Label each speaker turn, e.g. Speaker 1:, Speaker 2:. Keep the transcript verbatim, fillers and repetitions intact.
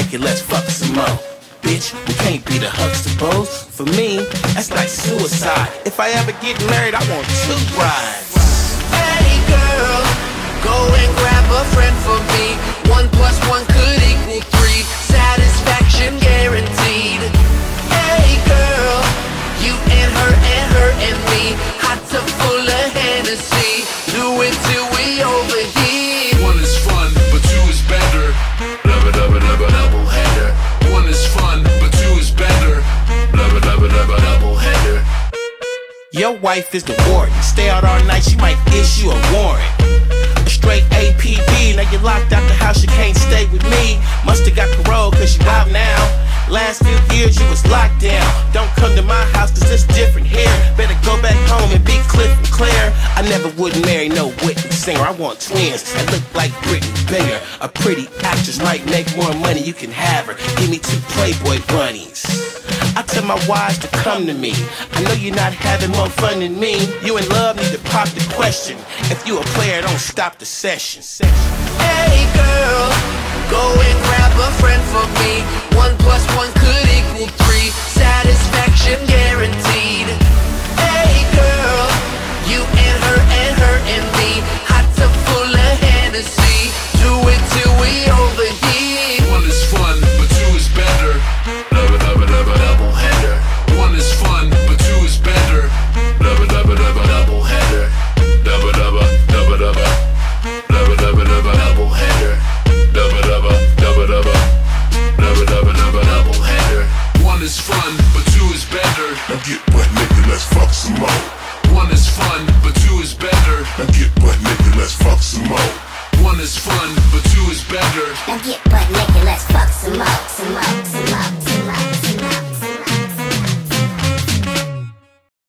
Speaker 1: fuck it, let's fuck some more. Bitch, we can't be the Huxtables. For me, that's like suicide. If I ever get married, I want two brides.
Speaker 2: Hey girl, go and grab a friend for me. One plus one could equal three. Satisfaction guaranteed. Hey girl, you and her and her and me. Hot tub full of Hennessy. Do it till we overheat.
Speaker 3: One is fun, but two is better. Double, double, double, double header. One is fun, but two is better. Double, double, double, double header.
Speaker 1: Your wife is the warden. Stay out all night, she might issue a warrant. A straight A P B, now you locked out the house, you can't stay with me. Musta got parole, cause you out now. Last few years you was locked down. Don't come to my house, cause it's different here. Better go back home and be Cliff and Claire. I never would marry no Whitney singer. I want twins that look like Britney Bigger. A pretty actress might make more money, you can have her. Give me two Playboy bunnies. I tell my wives to come to me. I know you're not having more fun than me. You in love, need to pop the question. If you a player, don't stop the session.
Speaker 2: Hey girl, go and grab a friend for me. One plus one could equal three. Satisfaction guaranteed. Hey girl, you and her and her and me. Hot tub full of Hennessy. Do it till we overheat.
Speaker 3: One is fun, but two is better. Double, double, double, double header. One is fun, but two is better. Double, double, double, double header. Double, double, double, double. Double, double, double, double header. Double, double, double, double. Double, double, double, double header. One is fun,